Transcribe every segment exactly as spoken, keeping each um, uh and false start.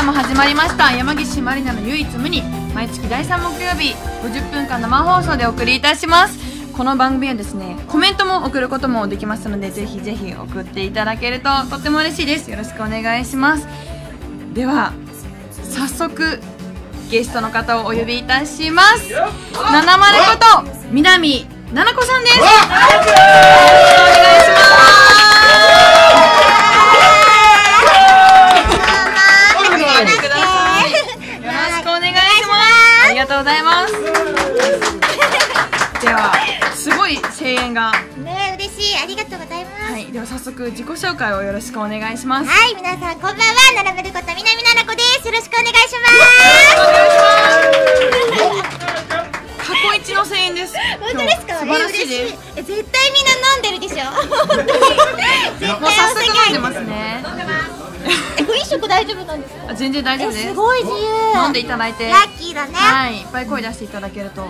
も始まりました山岸まりなの唯一無二、毎月だいさん木曜日ごじゅっぷんかん生放送でお送りいたします。この番組はですね、コメントも送ることもできますので、ぜひぜひ送っていただけるととっても嬉しいです。よろしくお願いします。では早速ゲストの方をお呼びいたします。ななまること南ななこさんです。よろしくお願いします。ありがとうございます。ではすごい声援がね、嬉しい、ありがとうございます。 はい、では早速自己紹介をよろしくお願いします。 はい、皆さんこんばんは、ななまること南ななこです。よろしくお願いします。 過去一の声援です。 本当ですか？ 素晴らしいです。 え、絶対みんな飲んでるでしょ。本当に絶対もう早速飲んでますね。 え、ご飲食大丈夫なんですか？ あ、全然大丈夫です。 すごい自由。 飲んでいただいてラッキーだね。 はい、いっぱい声出していただけると。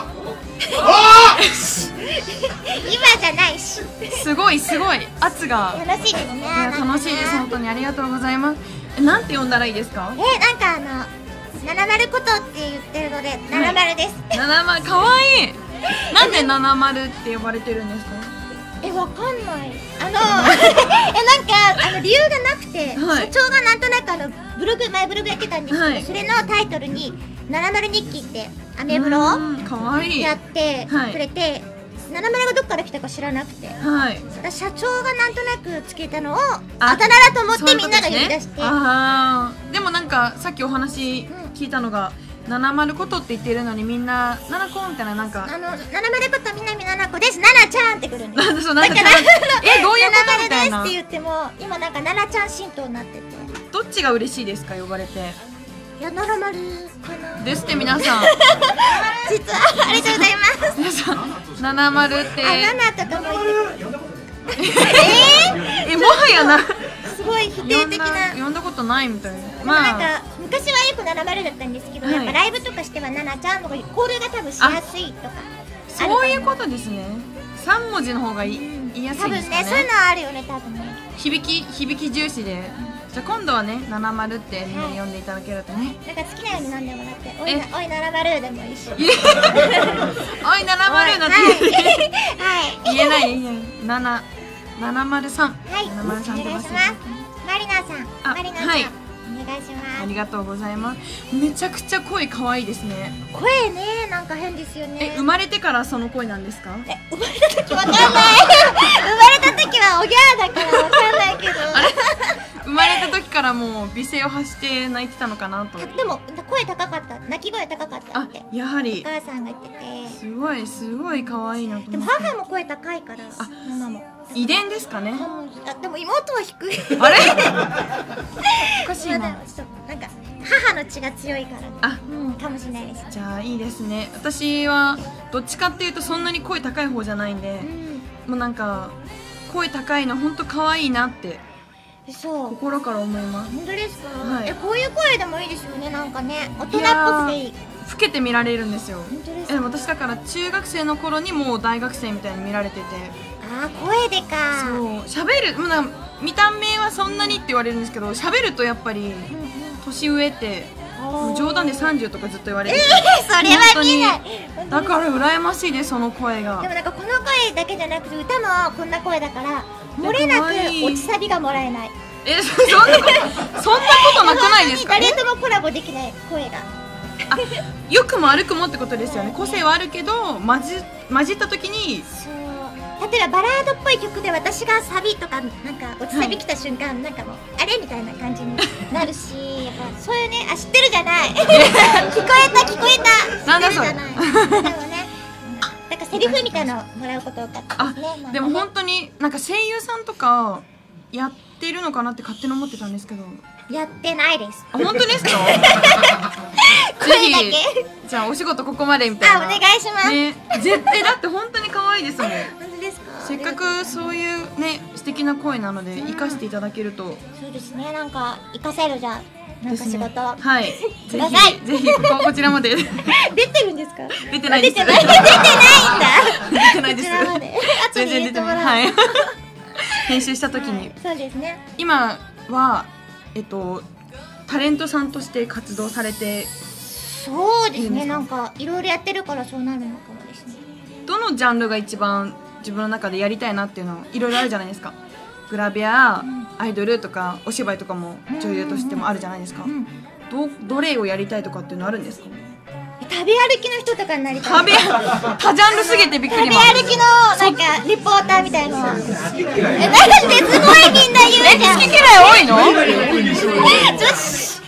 今じゃないし。 すごいすごい圧が。 楽しいですね。 いや楽しいです。本当にありがとうございます。え、なんて呼んだらいいですか？ え、なんかあのななまることって言ってるのでななまるです。 ななまる、かわいい。なんでななまるって呼ばれてるんですか？ え、わかんない。あのえ、なんかあの理由がなくて、 はい社長がなんとなくあのブログ前ブログやってたんですけど、 はいそれのタイトルにななまる日記ってアメブロをかわいい。 やってはいくれて、ななまるがどっから来たか知らなくて、 はい。 社長がなんとなくつけたのをあだ名だと思ってみんなが呼び出して、 ああ、でもなんかさっきお話聞いたのが、ななまることって言ってるのにみんなななこみたいな、なんかあのななまること南ななこです、ななちゃんってくるんです。 そう、なんかえ、どういうことみたいな。 ななまるですって言っても今なんかななちゃん浸透になってて、 どっちが嬉しいですか、呼ばれて。 いや、ななまるかなですって皆さん。 実はありがとうございます。 皆さんななまるってあ、ななとかも言ってええ、もはやなー、すごい否定的な。 呼んだことないみたいな。 まあ、なんまあか昔はよくななまるだったんですけど、 はいやっぱライブとかしてはななちゃんの方が交流が多分しやすいとか、 そういうことですね。さんもじの方がい言いやす多いですか分ね、そういうね。 のはあるよね、多分ね。 響き響き重視で。じゃあ今度はね、ななまるってみんな呼んでいただけるとね。 なんか好きなように飲んでもらって、おいえな、おいななまるでもいいし。 おいななまるなんてはい言えない言えない。ななななまるさん。 はい、おななまるさん願いします。マリナさん、 あマリナさん、 はいお願いします。 ありがとうございます。めちゃくちゃ声可愛いですね。 声ね、なんか変ですよね。 え、生まれてからその声なんですか？ え、生まれた時わかんない。生まれた時はおぎゃーだからわかんないけど。 あれ生まれた時からもう美声を発して泣いてたのかなと。 でも声高かった、泣き声高かったあって。、 やはりお母さんが言ってて。 すごいすごい可愛いなとでも思って。 母も声高いから。 あ、 ママも。 遺伝ですかね。 ママもあ、でも妹は低い。 あれおかしいな。 まだちょっとなんか母の血が強いからね。 あ、 うん、かもしれないです。 じゃあいいですね。私はどっちかっていうとそんなに声高い方じゃないんで、 うん。 もうなんか声高いの本当可愛いなってそう。 心から思います。 本当ですか？ はいえ、こういう声でもいいですよね、なんかね。大人っぽくていい。 老けて見られるんですよ。 本当ですえ、 か？ 私だから中学生の頃にもう大学生みたいに見られてて、 あー、声でか。 そう喋る、もうなんか見た目はそんなにって言われるんですけど、喋るとやっぱりうんうん。 年上ってもう冗談でさんじゅうとかずっと言われる。 えー、それは見ない。 だから羨ましいですその声が。 でもなんかこの声だけじゃなくて歌もこんな声だから漏れなく落ちサビがもらえない。 え、そそんなことそんなことなくないですか？ 本当に誰ともコラボできない声が。 あ、良くも悪くもってことですよね。個性はあるけど混じ混じった時に、 そう。例えばバラードっぽい曲で私がサビとかなんか落ちサビ来た瞬間、なんかもうあれみたいな感じになるし、やっぱそういうね、あ、知ってるじゃない。聞こえた聞こえた。 なんだそれ知ってるじゃない。でもね、なんかセリフみたいなのもらうこと多かったあですね。なんかねでも本当になんか声優さんとかやってるのかなって勝手に思ってたんですけど。 やってないです。 あ、本当ですか？ 声だけぜひじゃあお仕事ここまでみたいな。 あ、お願いします。 ね、絶対だって本当に可愛いですもん。 本当ですか？ せっかくそういうね素敵な声なので生かしていただけると。 そうですね、なんか活かせるじゃん。なんか仕事。 はい。ぜくださいひぜひこここちらまで。 出てるんですか？ 出てないです。 出てない。出てないんだ。 出てないです。 こちらまで。後全に然出てない。 入れてもらう。 はい。編集した時に、 そうですね。 今はえっとタレントさんとして活動されて、 そうですね、なんかいろいろやってるからそうなるのかもですね。 どのジャンルが一番自分の中でやりたいなっていうのいろいろあるじゃないですか。グラビア、うん、アイドルとかお芝居とかも女優としてもあるじゃないですか。うん、どどれをやりたいとかっていうのあるんですか？ 食べ歩きの人とかになりたい。 食べ多ジャンルすぎてびっくり。 食べ歩きのなんかリポーターみたいな。え、なんですごいみんな言うじゃん。 え、好き嫌い多いの？ え、女子。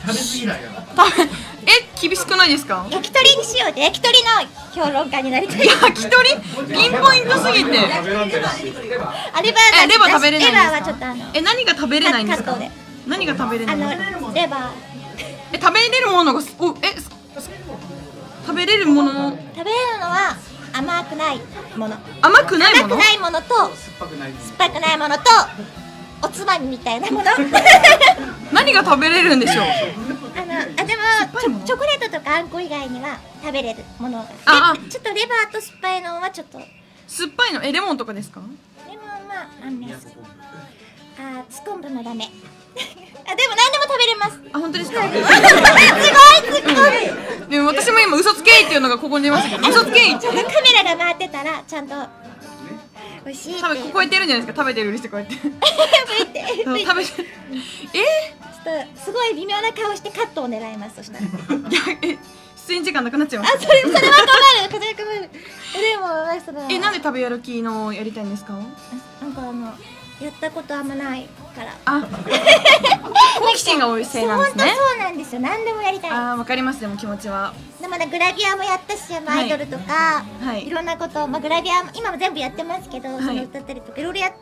え、厳しくないですか？ 焼き鳥にしようで、焼き鳥の評論家になりたい。 焼き鳥？ピンポイントすぎて。 あ、レバーが。 え、レバー食べれないんですか？ レバーはちょっとあの。 え、何が食べれないんですか？何が食べれないんですか？ あのレバー。 え、食べれるものがおえ食べれるものの食べれるのは甘くないもの。 甘くないもの？ 甘くないものと酸っぱくないものとおつまみみたいなもの。 何が食べれるんでしょう？ あのあでもチョコレートとかあんこ以外には食べれるものが。 ああ、 ちょっとレバーと酸っぱいのはちょっと。 酸っぱいの？え、レモンとかですか？ レモンはあんです。あ、つ昆布のダメ。あ、でも何でも食べれます。 あ、本当ですか？ すごいツッコミ。 でも私も今嘘つけいっていうのがここに出ましたけど、嘘つけい。 カメラが回ってたらちゃんと美味しいって。 多分ここえてるんじゃないですか。食べてるふりしてこうやって。 食べて。 食べて。え？ ちょっとすごい微妙な顔してカットを狙います。そしたら。 え、出演時間なくなっちゃいます。 あ、それそれは困る。それは困る。でもそれは。 え、なんで食べ歩きのやりたいんですか？ なんかあのやったことあんまないから。 あ、好奇心が多いせいなんですね。 そうなんですよ。何でもやりたい。 あ、わかります。でも気持ちは。 でもね、グラビアもやったし、アイドルとか、いろんなこと、まあグラビア今も全部やってますけど、その歌ったりとかいろいろやって、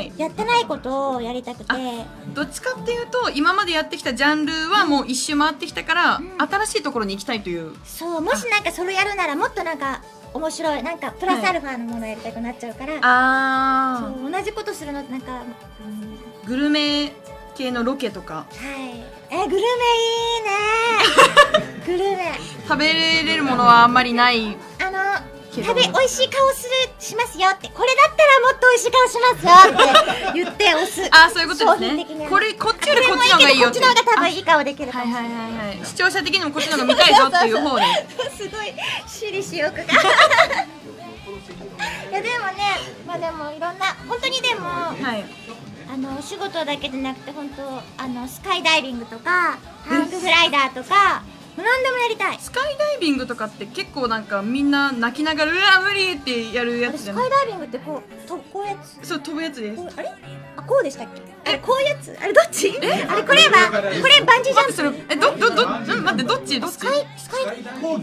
やってないことをやりたくて。 どっちかっていうと、今までやってきたジャンルはもう一周回ってきたから、新しいところに行きたいという。 そう、もしなんかそれやるなら、もっとなんか。面白い、なんかプラスアルファのものやりたくなっちゃうから、 ああ、 同じことするのなんか、 うん、グルメ系のロケとか。 はい。え、グルメいいね。グルメ。 食べれるものはあんまりない。 あの食べ美味しい顔するしますよって、これだったらもっと美味しい顔しますよって言って押す。 あ、そういうことですね。これこっちよりこっちの方がいいよって。 こっちの方が多分いい顔できる。 はいはいはいはい。視聴者的にもこっちの方が見たいぞっていう方で。 すごい私利私欲が。いやでもね、まあでもいろんな本当にでも、はい、あのお仕事だけでなくて本当あのスカイダイビングとかハンググライダーとか。何でもやりたい。 スカイダイビングとかって結構なんかみんな泣きながらうわ無理ってやるやつじゃない？ スカイダイビングってこうとこうやつ。 そう、飛ぶやつです。 あれ？あ、こうでしたっけ？え、こういうやつ？あれどっち？え、あれこれはこれバンジージャンプ。 それえどどどうん待ってどっちどっち？ スカイスカイ。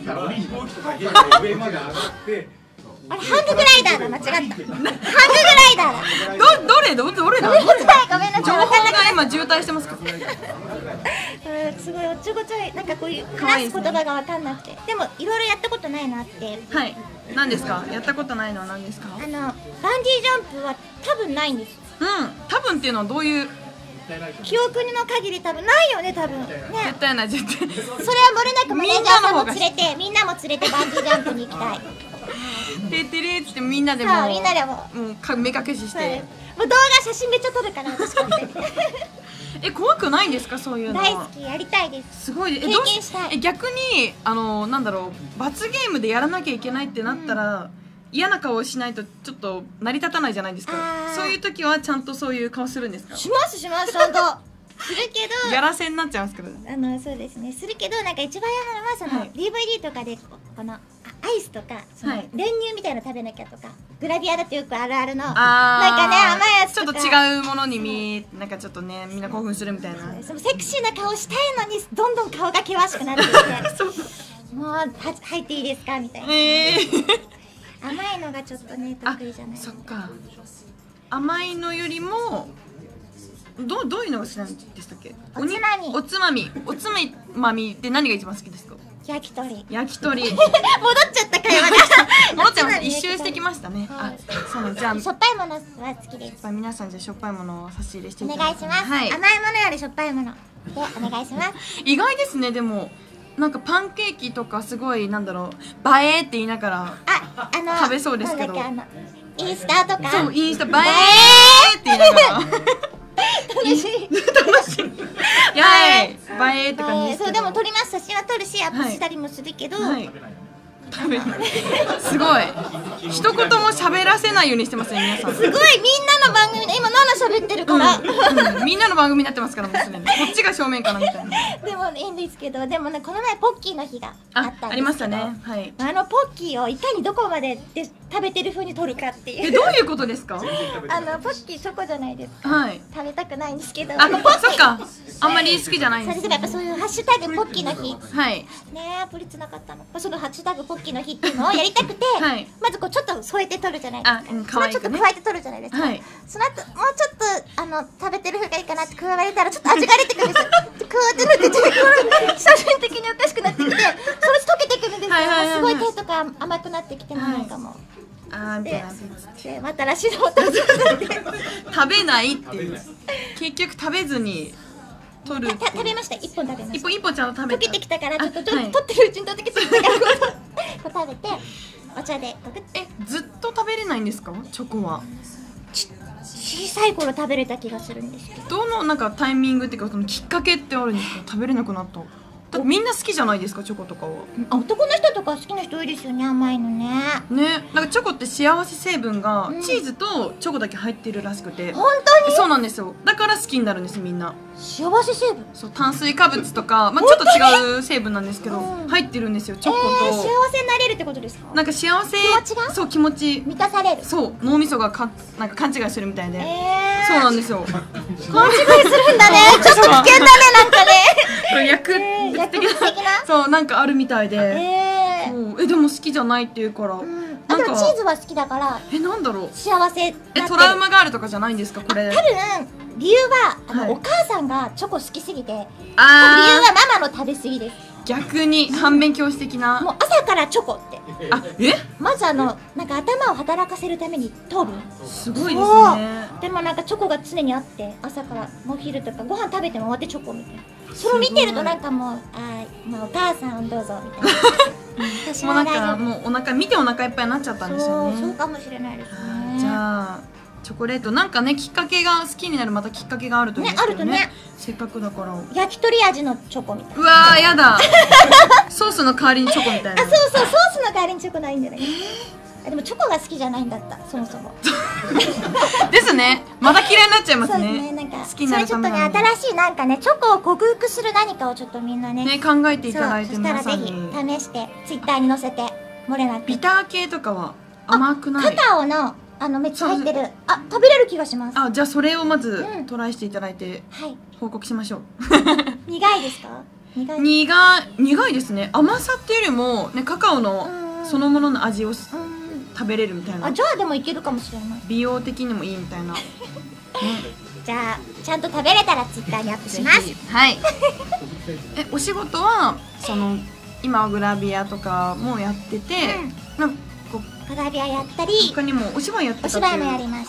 あれハンググライダーだ、間違った。ハンググライダーだ。 どどれどどれだ？ ごめんなさいごめんなさい。 情報が今渋滞してますか？ すごいおっちょこちょいなんかこういう話す言葉が分かんなくて、でもいろいろやったことないなって。 はい。何ですか？やったことないのは何ですか？ あのバンジージャンプは多分ないんです。 うん。多分っていうのはどういう？ 記憶の限り多分ないよね多分。ね。 絶対ない絶対。それは漏れなくマネージャーさんも連れてみんなも連れてバンジージャンプに行きたい。 てってれーってみんなでもみんなでももう目隠しして。 もう動画写真めっちゃ撮るから私こうやって。 え、怖くないんですかそういうの？ 大好き、やりたいです。 すごい。 経験したい。 え、逆にあのなんだろう、罰ゲームでやらなきゃいけないってなったら、うん、嫌な顔をしないとちょっと成り立たないじゃないですか。そういう時はちゃんとそういう顔するんですか？ しますしますちゃんとするけど。 やらせになっちゃうんですけど。 あのそうですね、するけどなんか一番嫌なのはその、はい、ディーブイディー とかでこのアイスとかその、はい、練乳みたいなの食べなきゃとか、グラビアだってよくあるあるのなんかね甘いやつとかちょっと違うものに見なんかちょっとねみんな興奮するみたいな。 そのセクシーな顔したいのにどんどん顔が険しくなってきてもうは入っていいですかみたいな。えー、甘いのがちょっとね得意じゃない。 そっか。甘いのよりもどどういうのが好きなんでしたっけ？ おつまみ。 おつまみ。おつまみって何が一番好きですか？ 焼き鳥。 焼き鳥。 戻っちゃった会話が。 戻っちゃいました。一周してきましたね。あ、そうじゃあ。 しょっぱいものは好きです。 皆さんじゃしょっぱいものを差し入れしていただきます。お願いします。甘いものよりしょっぱいものでお願いします。 意外ですねでも。なんかパンケーキとかすごいなんだろう映えって言いながらああの食べそうですけど。 インスタとか。 そうインスタ映えって言いながら。 楽しい。 楽しい。やい。映えって感じですけど。 そう、でも撮ります。写真は撮るし、アップしたりもするけど。 はい。食べすごい一言も喋らせないようにしてますね皆さん。 すごいみんなの番組で今ナナ喋ってるから、 うんうん、みんなの番組になってますからもうすでにこっちが正面かなみたいな。 でもいいんですけど、でもねこの前ポッキーの日があったんですけど、 あ, ありましたね。はい。 あのポッキーをいかにどこまでで食べてる風に撮るかっていう。 えどういうことですか？ あのポッキーチョコじゃないですか。 はい。 食べたくないんですけど。 あ、そっか。あんまり好きじゃないんです、 ね。やっぱそういうハッシュタグポッキーの日。 はい。 ねえ、アプリつながったの。そのハッシュタグポッキーの日っていうのをやりたくて、 はい、まずこうちょっと添えて撮るじゃないですか。 あ、うん、かわいい、ね。 それちょっと加えて撮るじゃないですか。 はい。 その後もうちょっとあの食べてる風がいいかなって加えたらちょっと味が出てくるんですよ。こうやってなってちょっと写真的におかしくなってきて、それ溶けてくるんですよ。すごい手とか甘くなってきてもなんかもう。 あーみたいな。 でまたらしいのを食べ食べないっていう。結局食べずに。取る食べました。一本食べました。 一本一本ちゃんと食べた。溶けてきたからちょっと取ってるうちに溶けてきたからこう食べてお茶でえずっと食べれないんですかチョコは？ 小さい頃食べれた気がするんですけど。 どのなんかタイミングっていうかそのきっかけってあるんですか？食べれなくなった。だってみんな好きじゃないですかチョコとかは。 あ、男の人とか好きな人多いですよね、甘いのね。 ね、なんかチョコって幸せ成分がチーズとチョコだけ入ってるらしくて。 本当に？ そうなんですよ。だから好きになるんですみんな。 幸せ成分？ そう、炭水化物とか、まあちょっと違う成分なんですけど、入ってるんですよチョコと。 えー、幸せになれるってことですか？ なんか幸せ。 気持ちが？ そう気持ち。 満たされる。 そう脳みそがかなんか勘違いするみたいで。 えー、 そうなんですよ。 勘違いするんだね。ちょっと危険だねなんかね。 薬物的なそうなんかあるみたいで。 えー、えでも好きじゃないっていうから。うん、 あでもチーズは好きだから。 えなんだろう。 幸せ。えトラウマがあるとかじゃないんですかこれ？ 多分理由はあの、はい、お母さんがチョコ好きすぎて。あ理由はママの食べ過ぎです。 逆に反面教師的な。 もう朝からチョコって。 あえ？ まずあのなんか頭を働かせるために糖分。 すごいですね。 でもなんかチョコが常にあって朝からお昼とかご飯食べても終わってチョコみたいな。それを見てるとなんかもうあまあお母さんどうぞみたいな。 私もなんかもうお腹見てお腹いっぱいになっちゃったんですよね。 そうそうかもしれないですね。 じゃあチョコレートなんかねきっかけが好きになるまたきっかけがあるといいですけどね。ねあるとね。せっかくだから焼き鳥味のチョコみたいな。 うわーやだ。ソースの代わりにチョコみたいな。 あそうそうソースの代わりにチョコないんじゃない。えー、でもチョコが好きじゃないんだったそもそも。 ですね。また嫌いになっちゃいますね。 そうですね。なんか好きになるために。 それちょっとね新しいなんかねチョコを克服する何かをちょっとみんなね。 ね考えていただいて皆さんに。 そしたらぜひ試してツイッターに載せて漏れなく。 ビター系とかは甘くない？ カカオのあのめっちゃ入ってる。あ食べれる気がします。 あじゃあそれをまずトライしていただいて報告しましょう。 苦いですか？ 苦い苦い苦いですね。甘さっていうよりもねカカオのそのものの味を食べれるみたいな。 あじゃあでもいけるかもしれない。 美容的にもいいみたいな。 じゃあちゃんと食べれたらツイッターにアップします。 はい。えお仕事はその今はグラビアとかもやってて、なんかこうグラビアやったり他にもお芝居やってたっていう。 お芝居もやりました。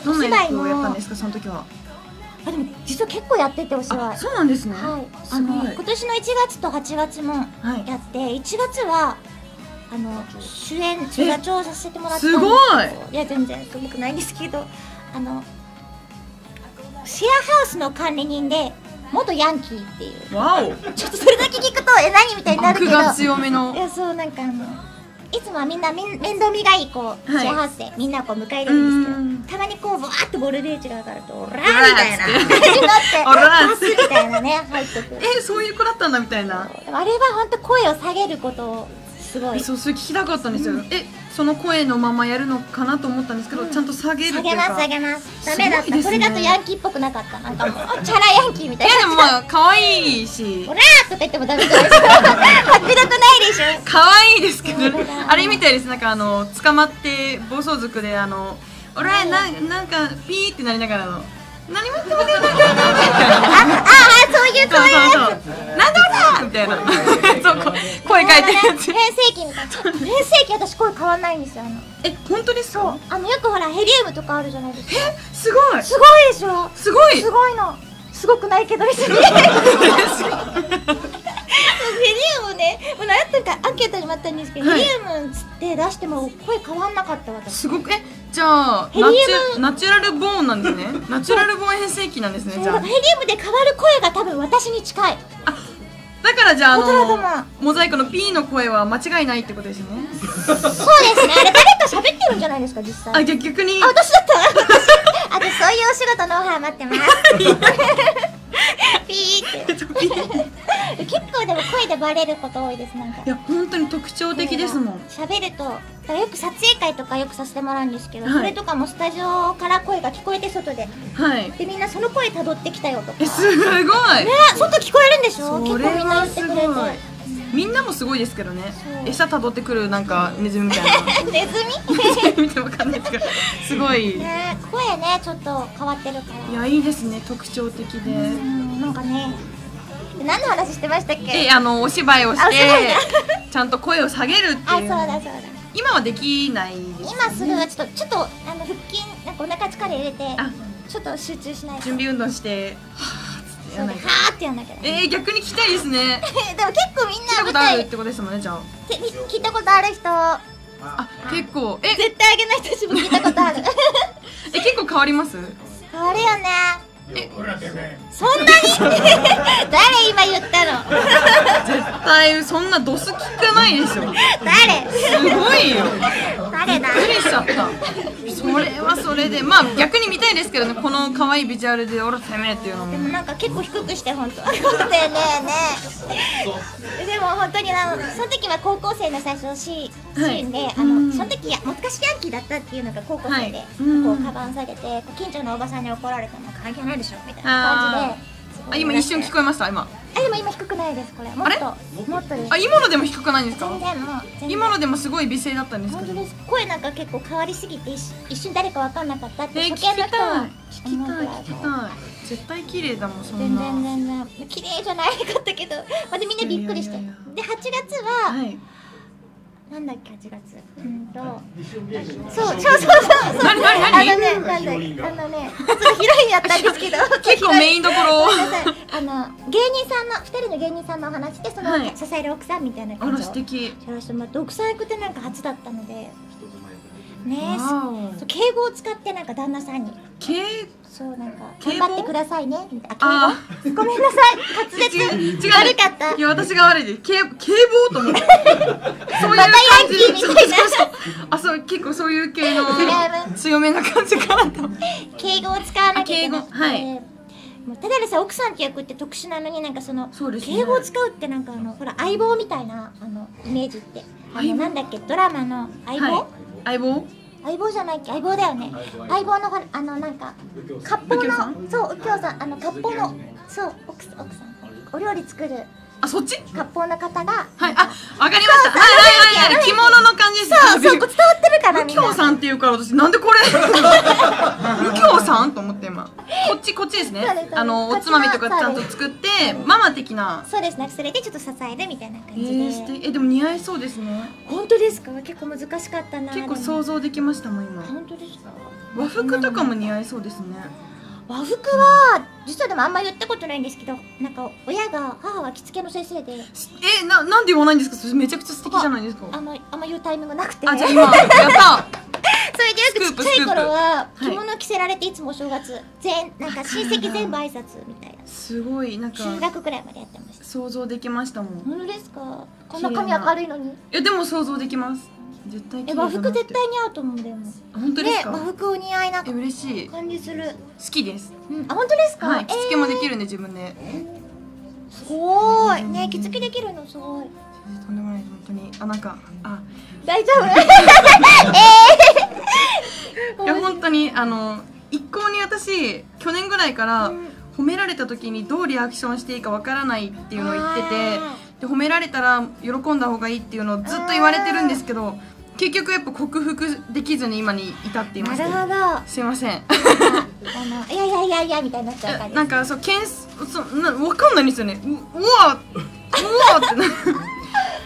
どんな役をやったんですかその時は？ あでも実は結構やっててお芝居。 そうなんですね。 はい。あの今年のいちがつとはちがつもやって、いちがつはあの主演座長させてもらったんです。 すごい。 いや全然すごくないんですけど、あのシェアハウスの管理人で元ヤンキーっていう。 わお。 ちょっとそれだけ聞くとえ何みたいになるけど。 悪が強めの。 いやそうなんかあの。いつもはみんな面倒見がいいこう、はい、シェアハウスでみんなこう迎え入れるんですけど、たまにこうバーッとボルテージが上がるとオラーみたいな感じになってバスみたいなね入ってくる。 えそういう子だったんだみたいな。 あれは本当声を下げることをすごい。 そうそれ聞きたかったんですよ。うん、えその声のままやるのかなと思ったんですけど、うん、ちゃんと下げるっていうか。 下げます下げます。ダメだった。ね、それだとヤンキーっぽくなかった。なんかもうチャラヤンキーみたいな。 いやでもまあ可愛いし。 オラーとか言ってもダメじゃないですか。かっこよくないでしょ。 可愛いですけど、あれみたいです。なんかあの捕まって暴走族であのオラーななんかピーってなりながらの。何も言ってません。ああそういうそういうそうそうなんだろうみたいな。そう声変えてるやつ。 変声期みたいな。変声期私声変わんないんですよ。あのえ本当ですか？ あのよくほらヘリウムとかあるじゃないですか。 えすごい。 すごいでしょ。 すごい。 すごいの。すごくないけど別に。ヘリウムね、もう何やったかアンケートにもあったんですけど、ヘリウムって出しても声変わんなかった私。 すごくえじゃあヘリウムナチュナチュラルボーンなんですね。ナチュラルボーン変声期なんですね。じゃあヘリウムで変わる声が多分私に近い。 だからじゃああ本当だとの思うモザイクの P の声は間違いないってことですね。 そうですね。あれ誰か喋ってるんじゃないですか実際。 あ、逆逆にあ、私だった私あ、私そういうお仕事ノウハウ待ってますピーって結構でも声でバレること多いです。なんかいや本当に特徴的ですもん。 喋ると、だからよく撮影会とかよくさせてもらうんですけど、 はいそれとかもスタジオから声が聞こえて外ではい。 でみんなその声辿ってきたよとかえ、すごい。 ね、外聞こえるんでしょ。結それ構みんなは言ってくれてすごい。みんなもすごいですけどね。 そう餌たどってくるなんかネズミみたいな。 ネズミ見てわかんないですけど、すごい。 ね、声ねちょっと変わってるからいやいいですね、特徴的で。 うんなんかね、何の話してましたっけ。 え、あのお芝居をしあお芝居てちゃんと声を下げるってあ、そういう。 だそうだ。 今はできないです。 今すぐはちょっとちょっとあの腹筋なんかお腹力入れてあ、 ちょっと集中しないと。 準備運動してはーっつってやそうではらないと。 ーってやんなきゃ。 えー、逆に聞きたいですね。 でも結構みん聞いたな舞台ことあるってことですもんね、じゃあ。 て聞いたことある人あ、結構え絶対あげない人自分聞いたことあるえ結構変わります？ 変わるよね。 え、 そんなに誰今言ったの絶対そんなドス聞かないでしょ。 誰すごいよ。 誰だびっくりしちゃった。それはそれで、まあ逆に見たいですけどね、この可愛いビジュアルで「おらてめえ」っていうのも。 でもなんか結構低くして本当。ねえねえねえ。でも本当にあのその時は高校生の最初シーン、 はいシーンであうんのその時や昔ヤンキーだったっていうのが高校生で、 はいうんこうカバン下げてこう近所のおばさんに怒られても関係ないでしょみたいな感じで。 あ、今一瞬聞こえました今。 あでも今低くないですこれ。もっともっとです。 あ、今のでも低くないんですか？ 全然もう全然今のでもすごい美声だったんですけど。 本当です。声なんか結構変わりすぎて一一瞬誰か分かんなかったってえー、聞初きたい見の人は聞きたい聞きたい。絶対綺麗だもんそんな。 全然全然綺麗じゃないかったけど、までみんなびっくりして。 いやいやいやではちがつは、 はい。 なんだっけはちがつうんとそうそうそうそう何何何あのねなんだっけあのねちょっとヒロインやったんですけど結構メインどころを。 ごめんなさいあの芸人さんのふたりの芸人さんのお話でその、 はい支える奥さんみたいなあら感じを素敵。 やらせてもらって奥さん役ってなんか初だったのでねえわおそう敬語を使ってなんか旦那さんに敬そうなんか敬語頑張ってくださいねみたいなああ敬語ごめんなさい滑舌違う違う悪かったいや私が悪いです。警警棒と思って。そういうまたヤンキーみたいなそうそうあ、そう結構そういう系の強めな感じかなと。 敬語を使わなきゃいけなくて、 あ敬語はいもうただでさ奥さんって役って特殊なのになんかそのそうですね敬語を使うってなんかあのほら相棒みたいなあのイメージってあ相棒のなんだっけドラマの相棒、 はい。相棒？ 相棒じゃないっけ相棒だよね相棒のほらあのなんか割烹右京さんのそう右京さんあの割烹のそう奥さん奥さんお料理作るあ、そっち？ 割烹の方がはい。あ、わかりました。はいはいはいはい。着物の感じです。 そうそうこう伝わってるからみんな右京さんっていうから私なんでこれ右京さんと思って今こっちこっちですねそうですそうですあのおつまみとかちゃんと作ってママ的なそうですねそれでちょっと支えるみたいな感えじで、 ー、してえでも似合いそうですね本当ですか結構難しかったな結構でも想像できましたもん今本当ですか和服とかも似合いそうですね和服は実はでもあんま言ったことないんですけどなんか親が母は着付けの先生でえななんで言わないんですかそれめちゃくちゃ素敵じゃないですかあのあんま言うタイミングなくてあじゃあ今やったそれでよくちっちゃい頃はスクープスクープ着物着せられていつもお正月全なんか親戚全部挨拶みたいなすごいなんか中学くらいまでやってました想像できましたもん本当ですかこんな髪明るいのにえでも想像できます絶対綺麗だなってえ和服絶対似合うと思うんだよねあ本当ですか和服お似合いなえ嬉しい好感じするきですうんあ本当ですかはい着付けもできるるんで自分で、 すごーいね着付けできるのすごいとんでもない本当にあなんかあ大丈夫いや本当にあの一向に私去年ぐらいからうん褒められた時にどうリアクションしていいかわからないっていうのを言っててあで褒められたら喜んだ方がいいっていうのをずっと言われてるんですけど結局やっぱ克服できずに今に至っていまなするほどあすいませんのいやいやいやいやみたいになっちゃう感じなんかそうけんそなわかんないんですよねううわうわってな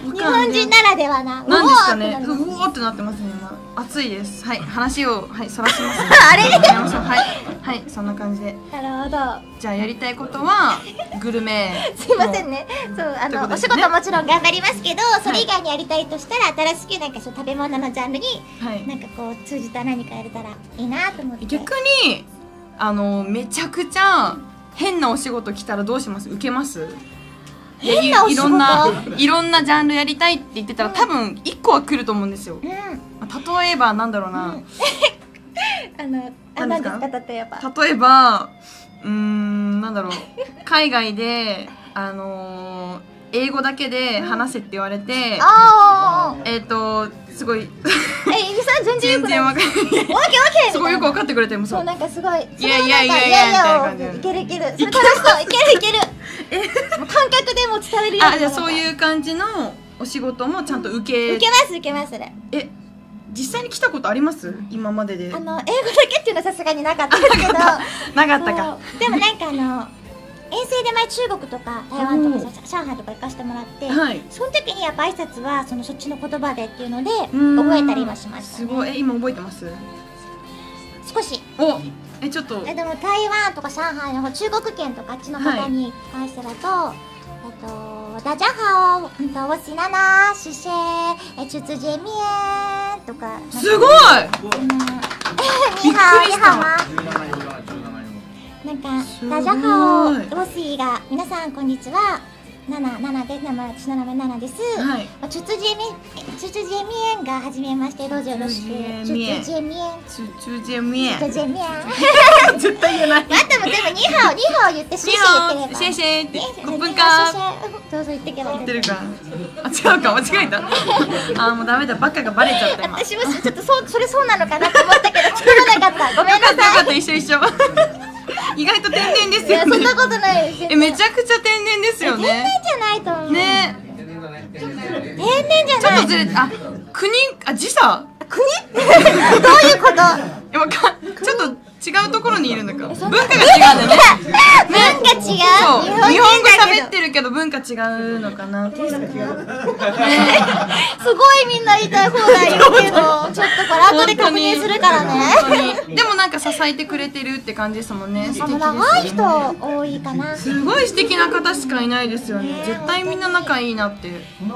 日本人ならではな。 なんですかね。ううおーおーってなってますね。今暑いです。はい、話をはいそらします。 あれやめましょうはいはいそんな感じで。 なるほど。 じゃあやりたいことはグルメ。 すいませんね。そうあの、お仕ということですね事もちろん頑張りますけど、それ以外にやりたいとしたら新しくなんかそう食べ物のジャンルにはい。 なんかこう通じた何かやれたらいいなと思って。 逆にあのめちゃくちゃ変なお仕事来たらどうします？受けます？ 変なお仕事いろんないろんなジャンルやりたいって言ってたら多分いっこは来ると思うんですよ。 うん。 例えばなんだろうな。 あのあ何でか何ですすか例えば。 例えばうーんなんだろう海外であのー英語だけで話せって言われて、 ああ。 えっとすごいえ、イミさん全然よくない。 全然わかんない。 オッケーオッケー。 すごいよく分かってくれてもそそうう。 なんかすごい。 いやいやいやいやみたいな感じでいけるいける。それ楽しそう。いけるいける。もう感覚でも伝えるような。 あじゃあそうう。 いう感じのお仕事もちゃんと受け受けます受けます。 え実際に来たことあります今までで？ あの英語だけっていうのはさすがになかったですけど。 なかったか。 そうでもなんかあの遠征で前中国とか台湾とかさ上海とか行かせてもらって、 はい。 その時にやっぱ挨拶はそのそっちの言葉でっていうのでうん覚えたりはしましたね。 すごいえ今覚えてます？ 少し。 おえちょっとえでも台湾とか上海の方中国圏とかあっちの方に関してだと、えっと大家好、嗯，我是娜娜，谢谢，え初次见面とか。 すごい。 うん。 びっくり你好，你した好吗？なんかすごい大家好、ロッシーが皆さんこんにちは。ナナナナです。名前私の名前ナナです。 はい。 チュツジェミチュツジェミエンが初めましてどうぞよろしく。チュツジェミエン。 チュチュジェミエチュツジェミエン。 絶対言えない。 まあでもでもニハオニハオ言ってシェシェ言ってれば。 シェシェってねごふんニハオシかェシェどうぞ言ってけばいい。 言ってるか。あ違うか間違えた。あーもうダメだバカがバレちゃった今。 私もちょっとそうそれそうなのかなと思ったけど聞かなかった。ごめんなよかったよかさった一緒一緒。意外と天然ですい。いやよね。 そんなことないです。 えめちゃくちゃ天然ですよ天然ね。 じゃないと思う。 ね天然じゃちょない。 っとずれあ国あ時差。 国どういうこと？ いやわかちょっと違うところにいるのか。文化が違うんだよね。 文が違う。 そう日本語人だけど喋ってるけど文化違うのかな。テイストが違う。 すごいみんな言いたい放題言うけど、ちょっとこれ後で確認するからね。 でもなんか支えてくれてるって感じですもんね。素あの敵です長い人多いかな。 すごい素敵な方しかいないですよね。絶対みんな仲いいなって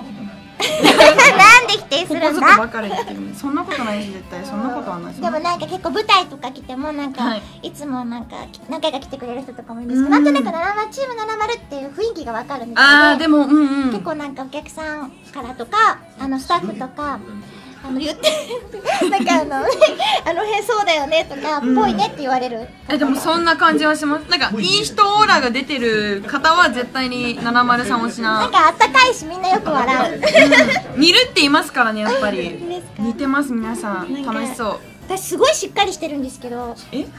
なんで否定すこるんだ？ こぞとばかり言ってる。そんなことないし絶対そんなことはないし。 でもなんか結構舞台とか来てもなんか、 はいい、つもなんか何回か来てくれる人とかもいるんですけど、なんとなくななまるチームななまるっていう雰囲気がわかるんですけど、 あーでもうんうん結構なんかお客さんからとかあのスタッフとかあの言ってなんかあのあの辺そうだよねとか、ぽいねって言われる。 えでもそんな感じはします。なんかいい人オーラが出てる方は絶対にななまるさん推しな。 なんかあったかいしみんなよく笑う。 似るって言いますからねやっぱり。 いいですか？ 似てます皆さんなんか楽しそう。 私すごいしっかりしてるんですけど、 え？ ね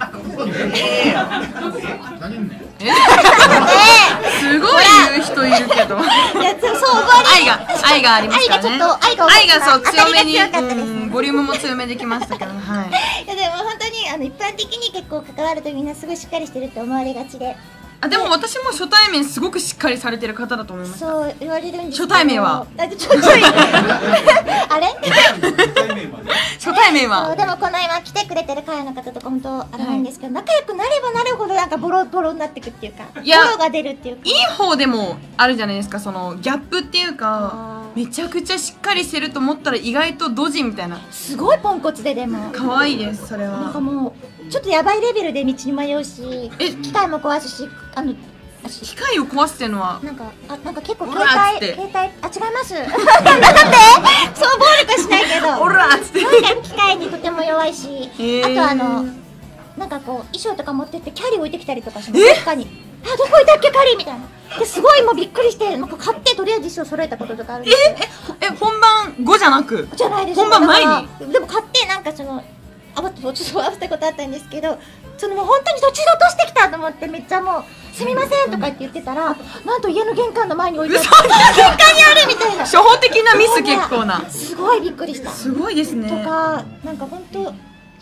え？すごい言う人いるけど。 え、いやそうそう思われる。 愛が愛がありますからね。 愛がちょっと愛が多かった愛がそう当たりが強めに強かったですうんボリュームも強めできましたけどはい。 いやでも本当にあの一般的に結構関わるとみんなすごいしっかりしてるって思われがちで、 あでも私も初対面すごくしっかりされてる方だと思いました。 そう言われるんですけど。 初対面はあちょちょいあれ初対面そうは。 でもこの今来てくれてる会の方とか本当あれなんですけど、仲良くなればなるほどなんかボロボロになってくっていうか、 いやボロが出るっていうか。 いい方でもあるじゃないですか。そのギャップっていうあかーめちゃくちゃしっかりしてると思ったら意外とドジみたいな。 すごいポンコツででも可愛いですそれなんかは。 もうちょっとやばいレベルで道に迷うし、 え機械も壊すし、あの機械を壊すっていうのはなんかあなんか結構オ携帯ラっつって携帯あ違いますなんでそう暴力はしないけどオラっつってなんか機械にとても弱いし、 へーあとあのなんかこう衣装とか持ってってキャリー置いてきたりとかします。どっかにあどこ置いたっけキャリーみたいなですごいもうびっくりしてなんか買ってとりあえず衣装揃えたこととかあるんですよ。 ええ本番後じゃなくじゃないです本番前にだからでも買ってなんかそのあわっとちょっと合わせたことあったんですけど、そのもう本当に土地落としてきたと思ってめっちゃもうすみませんとか言って言ってたら、なんと家の玄関の前に置いてあって玄関にあるみたいな初歩的なミス結構な。 すごいびっくりした。 すごいですね。 とかなんか本当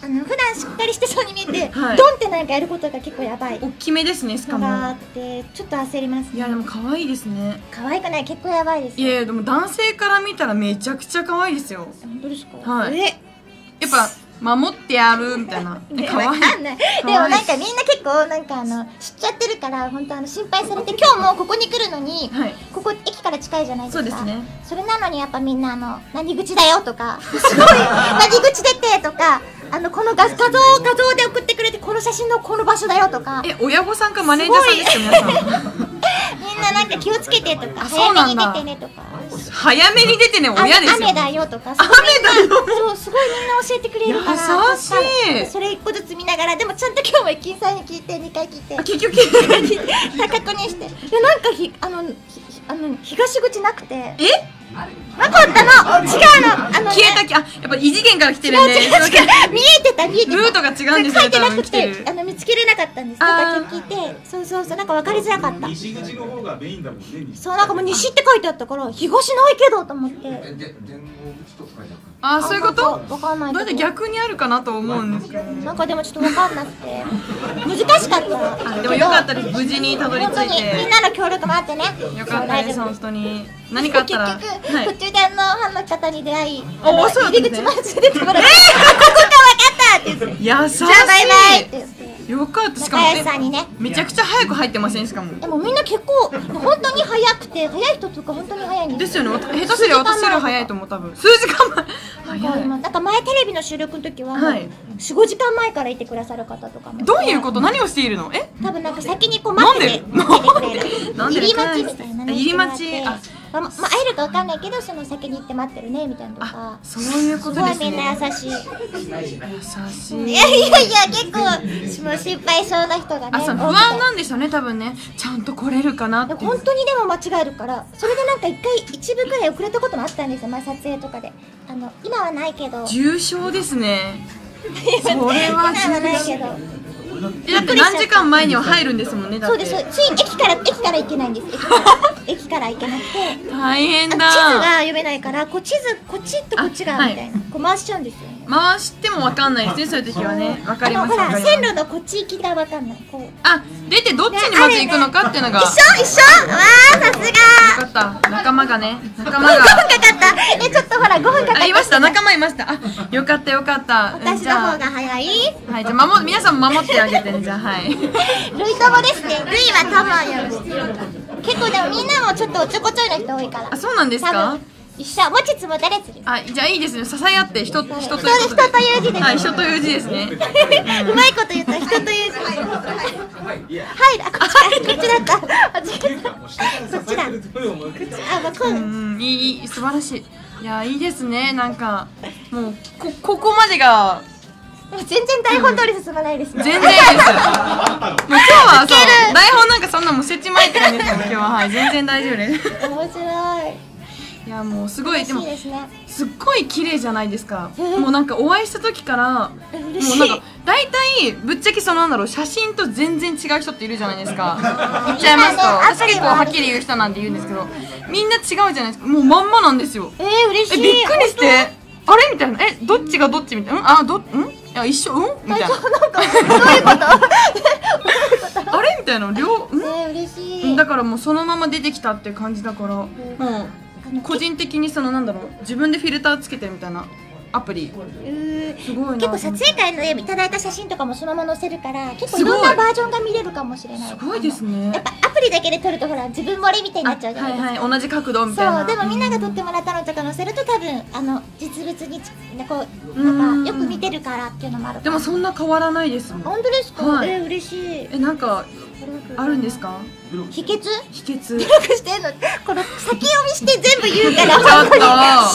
あの普段しっかりしてそうに見えて、 はいドンってなんかやることが結構やばい大きめですね、しかのがあも。 ってちょっと焦りますね。 いやでも可愛いですね。 可愛くない？結構やばいですよ。 いやいやでも男性から見たらめちゃくちゃ可愛いですよ。 本当ですか？ はいえやっぱ守ってやるみたいな。えね、 可愛い。 わかんない。でもなんかみんな結構なんかあの知っちゃってるから本当あの心配されて、今日もここに来るのに、 はい。 ここ駅から近いじゃないですか。 そうですね。 それなのにやっぱみんなあの何口だよとかすごい何口出てとか、あのこの画画像画像で送ってくれて、この写真のこの場所だよとか、 え、親御さんかマネージャーさんですか皆さん。 みんななんか気をつけてとか、 あそう早めになんだ出てねとか、 早めに出てね、親ですよ。 雨だよとか、 雨だよ。 そうすごいみんな教えてくれるから優しい。 それ一個ずつ見ながら、でもちゃんと今日も駅員さんに聞いてにかい聞いてあ、結局聞いてない。 確認して、でなんかひあのひあの東口なくて、 えなかったの、違うの、あの、ね、 消えたき、あ、やっぱ異次元から来てるんで。 違う違う違う、見えてた見えてた、 ルートが違うんですよ書いてなくて多分来てるあの見つけれなかったんです。だから聞いて、そうそうそう、なんか分かりづらかった。 西口の方がメインだもんね。 そうなんかもう西って書いてあったから東ないけどと思って。 あ、そういうことわかんないけど。 だって逆にあるかなと思うんですけどね。 なんかでもちょっと分かんなくて難しかった。 あ、でもよかったです。無事にたどり着本当にいて。 みんなの協力もあってね。 よかったです、本当に。何かあったら。 結局、 はい。 途中であのファンの方に出会い、 あのそうなんですね入り口まで連れてってもらって、ここか分かったって言って、 優しじゃあバイバイってい。 言ってよかった。しかも仲良しさんにね。 めちゃくちゃ早く入ってませんしかも。 でもみんな結構本当に早くて、早い人とか本当に早いんですですよね。下手すりゃ私より早いと思う多分。数時間前。 なんか早い。 今なんか前テレビの収録の時は、 はいよん、ごじかんまえからいてくださる方とかもいて、 どういうこと？何をしているの？え？ 多分なんか先にこう待っててなん待っててくれるなんで入り待ちみたいなね、 入り待ちしてもらってまあ、まあ、会えるかわかんないけど、その先に行って待ってるねみたいなとかあ、、そういうことすごいですね。 みんな優しい。 優しい。 いやいやいや、結構もう心配そうな人がね、 あ、そう不多くて安なんでしょうね多分ね。ちゃんと来れるかなっていう。 本当にでも間違えるから、それでなんか一回一部くらい遅れたこともあったんですよ、まあ、撮影とかで。あの今はないけど、 重症ですね。それは今はないけど、 えだって何時間前には入るんですもんね。だってそうです。つい駅から駅から行けないんです。駅から駅から行けなくて、 大変だ。 あ地図が読めないから、こう地図こっちとこっちがあみたいな、こう回しちゃうんですよね。 回してもわかんないですね。そういう時はね。わかります。 あのほらわかります線路のこっち行きがわかんない。こうあ、出てどっちにまず行くのかっていうのが。 一緒一緒。わあさすが。 よかった。仲間がね。仲間が。 ごふんかかった。えちょっとほらごふんかかった。 あ、いました。仲間いました。あ、よかったよかった。 私じゃあの方が早い。 はい、じゃあ守皆さんも守ってあげてね。じゃあはい。 ルイ友ですね。ルイは友よ。結構でもみんなもちょっとおちょこちょいの人多いから。 あ、そうなんです多か分。一緒。持ちつ持たれつです。 あ、じゃあいいですね。支え合って人人ということで。 そうです。人という字です。 はい、人という字ですね。 うまいこと言った。人という字。はい、あ、こっちだ。こっちだった。間違えた。こっちだ。あ、まあ、こう。 うん、いい、いい、素晴らしい。いや、いいですね。なんか、もう、こ、ここまでが、 もう全然台本通り進まないですね。 全然いいです。もう今日はそう、台本なんかそんなもう設置前って感じですよ。今日は、はい、全然大丈夫です。 面白い。 いや、もうすごい、でも嬉しい、ですね。 すっごい綺麗じゃないですか。 うんもうなんかお会いした時から、も嬉しい。 うなんか、大体、ぶっちゃけそのなんだろう、写真と全然違う人っているじゃないですか。言っちゃいますと、 今ね私結構はっきり言う人なんで言うんですけど、みんな違うじゃないですか。もうまんまなんですよ。 えー、嬉しえ、 い。 びっくりして、あれみたいな。え、どっちがどっちみたいな。んあ、ど、んいや、一緒うんみたいな。 なんか、どういうことあれみたいな。両、んえー、嬉しい。 だからもうそのまま出てきたって感じだから、もあのう個人的にそのなんだろう、自分でフィルターつけてみたいなアプリうーすごいな。 結構撮影会のいただいた写真とかもそのまま載せるから、結構いすごいろんなバージョンが見れるかもしれない。 すごいですあのね。 やっぱアプリだけで撮るとほら自分漏れみたいになっちゃうじゃないですか。 はいはい、同じ角度みたいな。 そう、でもみんなが撮ってもらったのとか載せると多分あの実物にちこううんなんかよく見てるからっていうのもあるから。 でもそんな変わらないですもん。 本当ですか？ はいえー、嬉しい。 え、なんかあるんですか？ 秘訣？ 秘訣。 努力してんの。この先読みして全部言うから。 ちょっと。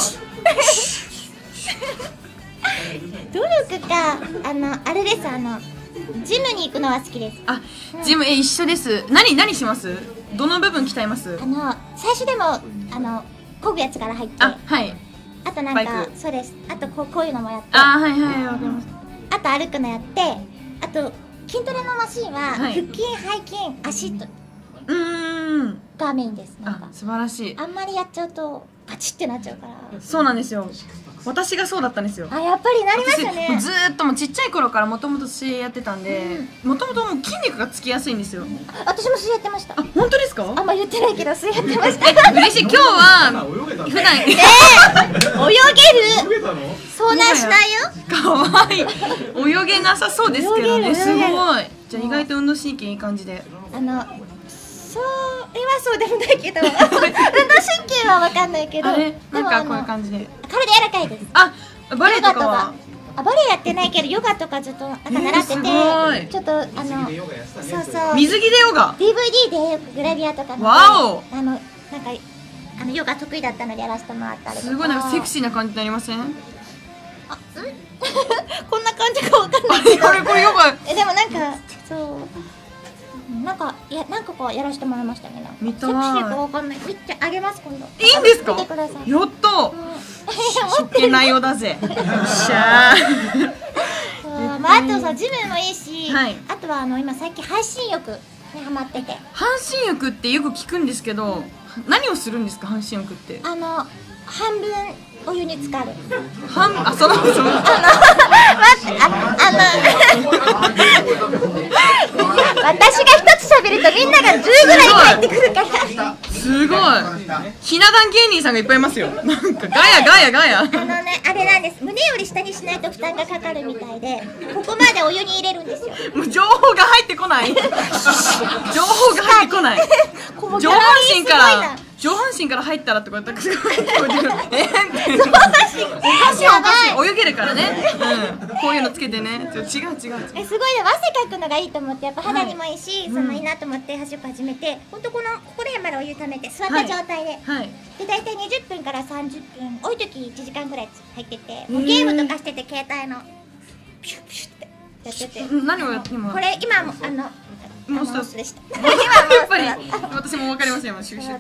努力か、あのあれです、あのジムに行くのは好きです。 あ、ジムえ一緒です。何何します？どの部分鍛えます？ あの最初でもあの漕ぐやつから入って、 あ、はい。 あとなんバイかクそうです。あとこうこういうのもやって、 あ、はいはいわかります。 あと歩くのやって、あと筋トレのマシンは腹はい筋、背筋、足とうーん。 がメインです。なんあか、 素晴らしい。 あんまりやっちゃうとパチってなっちゃうから。 そうなんですよ。私がそうだったんですよ。 あ、やっぱりなりましたね。 ずーっともうちっちゃい頃からもともと水泳やってたんで、もともと筋肉がつきやすいんですよ。 私も水泳やってました。 あ、本当ですか？ あんま言ってないけど水泳やってました。 嬉しい。今日は普段ねえ、泳げる？遭難しないよ。 かわいい。泳げなさそうですけどね。すごい。じゃあ意外と運動神経いい感じで。 あのそれはそうでもないけど、運動神経はわかんないけど、 なんかこういう感じで体柔らかいです。 あ、バレエとかは？ あ、バレエやってないけどヨガとかずっとなんか習ってて、ちょっとあのそうそう水着でヨガディーブイディー でよくグラビアとかのわお、 あのなんかあのヨガ得意だったのでやらせてもらったりとか。すごいなんかセクシーな感じになりません？あ、んこんな感じかわかんないけど、 これこれヨガえ、でもなんかそうなんか、いや、なんかこうやらせてもらいましたね。 見たい。 セクシーかわかんない。見てあげます今度。 いいんですか？ 見てください。 やっと。しょっけないよだぜ。しゃー。まああとさ、ジムもいいし、あとはあの今最近半身浴にハマってて。 半身浴ってよく聞くんですけど、何をするんですか半身浴って？ あの半分お湯に浸かる。 半分、あ、そのその。あの待って、ああの。私が一つ喋るとみんながじゅうぐらい入ってくるから。 すごい。ひな壇芸人さんがいっぱいいますよ。なんかガヤガヤガヤ。 あのね、あれなんです。胸より下にしないと負担がかかるみたいで、ここまでお湯に入れるんですよ。 もう情報が入ってこない。情報が入ってこない。上半身から上半身から入ったらとか言ったらすごい聞こえてる。えー、上半身おかしいおかしい。泳げるからね。うん。こういうのつけてね。違う違う違う。 え、すごいね。汗かくのがいいと思って、やっぱ肌にもいいし、そのいいなと思って走り始めて、本当このここら辺までお湯ためて座った状態で、はい、で大体にじゅっぷんからさんじゅっぷん、多い時いちじかんぐらい入ってて、もうゲームとかしてて携帯のピュッピュッってやってて。 何をやって今？ これ今もあの。 モンスターでした。 今やっぱり私もわかりますよ。今収集。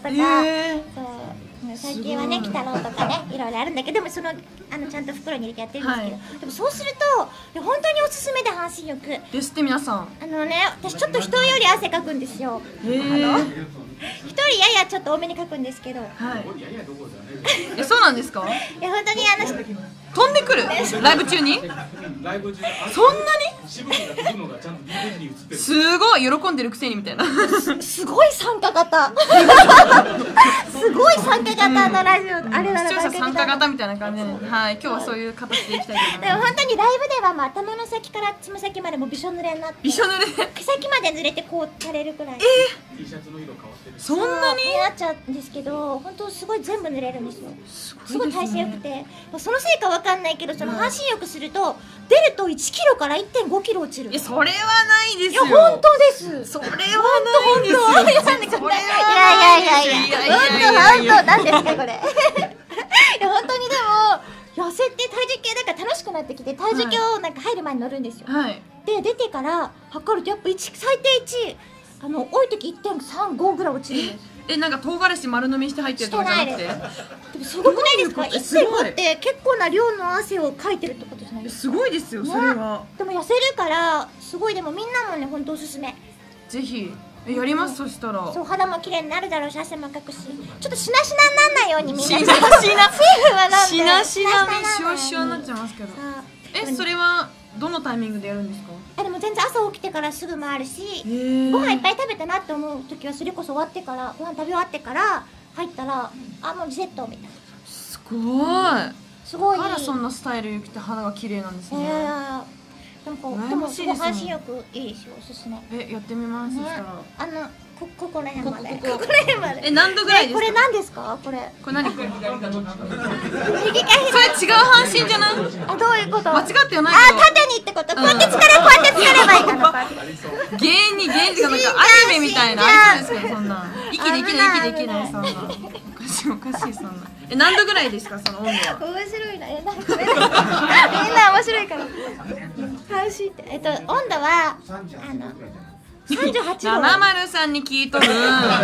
最近はね、鬼太郎とかね、いろいろあるんだけど、でもそのあのちゃんと袋に入れてやってるんですけど、でもそうすると本当におすすめで半身浴。 ですって皆さん。 あのね、私ちょっと人より汗かくんですよ。あの一人ややちょっと多めにかくんですけど。はい。 え、そうなんですか？ いや本当にあの飛んでくるライブ中に？ ライブ中そんなに？ しぶきが飛ぶのがちゃんと ディーブイディー に映ってる。 すごい喜んでるくせにみたいな。 すごい参加型。すごい参加型のラジオ、あれなの。 視聴者参加型みたいな感じで、はい、今日はそういう形でいきたいと思います。 でも本当にライブではもう頭の先からつま先までもびしょ濡れになって、 びしょ濡れ毛先まで濡れてこうされるくらい。 えー、 T シャツの色変わってる。 そんなになっちゃうんですけど、本当すごい全部濡れるんですよ。すごい代謝良くて、そのせいかわかんないけど、その半身浴すると出るといちキロから いってんごキロ落ちる。 いや、それはないですよ。 いや本当です。 それはないですよ。 本当いやいやいやいや、本当本当なんですかこれ。いや本当にでも痩せて体重計だから楽しくなってきて、体重計をなんか入る前に乗るんですよ。はい。で出てから測るとやっぱいち最低いち、あの多い時 いってんさんご ぐらい落ちるんです。 え、なんか唐辛子丸飲みして入ってるとかじゃなくて？ でもすごくないですか？ いってんご って結構な量の汗をかいてるってことじゃないですか？ すごいですよ、それは。 でも痩せるからすごい、でもみんなもね本当おすすめ。 ぜひやります。そしたらそう、肌も綺麗になるだろうし、汗もかくし、ちょっとしなしなになんないようにみんなしなしな水分はなんでしなしなでシワシワになっちゃいますけど。え、それはどのタイミングでやるんですか？ あ、でも全然朝起きてからすぐもあるし、ご飯いっぱい食べたなって思う時はそれこそ終わってから、ご飯食べ終わってから入ったら、あ、もうリセットみたいな。 すごい。 すごい。 だからそんなスタイルよくて肌が綺麗なんですね。 なんかでもすごい半身浴いいですよ、おすすめ。 え、やってみます。そしたらあのこここら辺まで、ここら辺まで。 え、何度ぐらいですか？ これ何ですか？これこれ何？これ違う右か半身じゃない？ あ、どういうこと？ 間違ってはないけど。あ、縦にってこと。こうやってつかれこうやってつかればいいかな。 芸人芸人がなんかアニメみたいなあいつですけど、そんな息できない息できないそんな。おかしいおかしいそんな。え、何度ぐらいですかその温度は？ 面白いな。え、なんかみんな面白いから。半身ってえっと温度はあのさんじゅうはちど。 ななまるさんに聞いとる。 参加